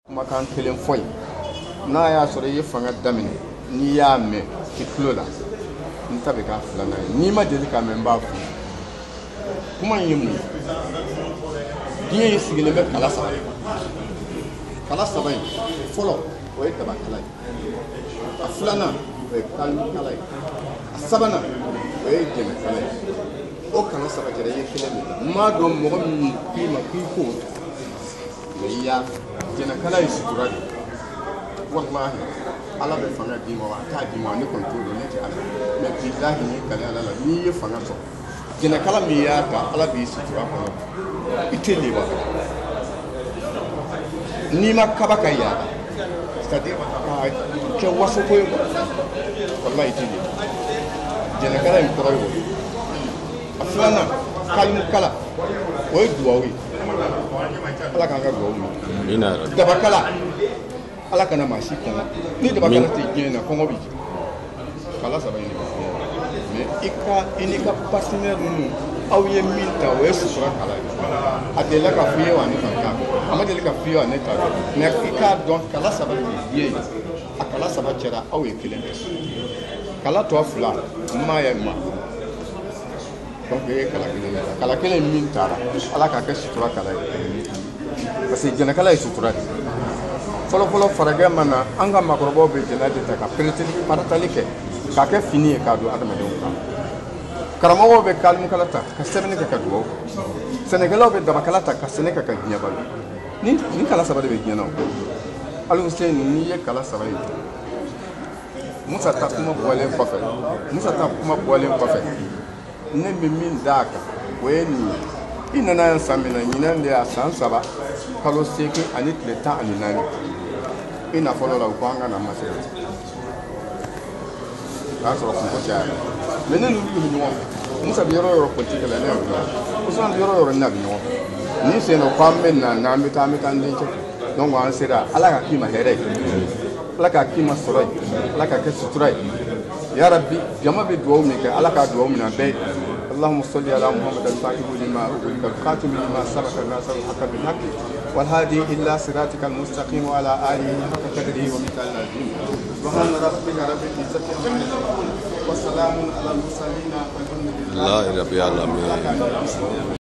Makan kelen foyi n'a y'a sɔrɔ I ye fanga daminɛ n'i y'a mɛn I tulo la n ta bɛ k'a filanan ye n'i ma deli k'a mɛn n b'a fɔ kuma in ye mun ye diɲɛ in sigilen bɛ kala saba in fɔlɔ o ye dabakala ye a filanan o ye kalimukala ye a sabanan o ye jɛnɛkala ye o kala saba kɛra I ye kelen de n m'a dɔn mɔgɔ min k'i ma k'i ko mais I y'a jɛnɛkala ye sutura de wallahi Ala bɛ fanga d'i ma wa a t'a d'i ma ne kɔni t'o dɔn ne tɛ Ala mais billahi n'i kale Ala la n'i ye fanga sɔrɔ jɛnɛkala min y'a ta Ala b'i sutura kɔnɔ I tɛ lebu n'i ma kaba ka yaala c'est-à-dire ka kɛ wasoko ye wallahi I tɛ lebu jɛnɛkala in kɔrɔ ye o ye a filanan kalimukala o ye duwawu ye Ala k'an ka duwawu minɛ dabakala Ala kana maa si kɔngɔ ni dabakala tɛ diɲɛ na kɔngɔ bɛ jigin kala saba in de bɛ fɔ mais I n'i ka partenaire ninnu aw ye min ta o ye sutura kala ye a delila ka f'i ye wa ne t'a dɔn a ma deli ka f'i ye wa ne t'a dɔn mais I k'a dɔn kala saba de bɛ diɲɛ ye a kala saba cɛla aw ye kelen de kala tɔ fila n m'a ye ma donc I ye kala kelen de ta kala kelen min taara Ala k'a kɛ sutura kala ye parce que jɛnɛkala ye sutura de fɔlɔ faragɛ mana an ka maakɔrɔbaw bɛ jɛnɛ de ta ka paratali kɛ k'a kɛ fini ye k'a don adamadenw kan karamɔgɔw bɛ kalimukala ta ka sɛbɛnni kɛ ka dugawu sɛnɛkɛlaw bɛ dabakala ta ka sɛnɛ kɛ ka diɲɛ balo ni kala saba de bɛ diɲɛ na o Ali Hussein n'i ye kala saba ye Musa ta kuma bɔlen kɔfɛ ne bɛ min d'a kan o ye nin ye I nana yan san min na ɲinan de y'a san 3 kalo 8 ani tile 14 I na fɔlɔ la u ko an ka na masaya o y'a sɔrɔ kunko cayara mais ne n'olu bɛ ɲɔgɔn fɛ Musa bɛ yɔrɔ o yɔrɔ politique la ne y'o dɔn Usman bɛ yɔrɔ o yɔrɔ ne n'a bɛ ɲɔgɔn fɛ ni sen na ko an bɛ na n'an bɛ taa an dencɛ donc an sera Ala ka k'i ma hɛrɛ ye Ala ka k'i ma sɔrɔ ye Ala ka kɛ sutura ye ya Rabbi jama bɛ dugawu min kɛ Ala ka dugawu minɛ bɛɛ اللهم صل على محمد الفاتح لما أغلق الخاتم لما سبق الناصر الحق بالحق والهادي إلى صراطك المستقيم وعلى آله حق قدره ومثال العظيم سبحان ربك رب العزة عما يصفون وسلام على المرسلين والحمد لله رب العالمين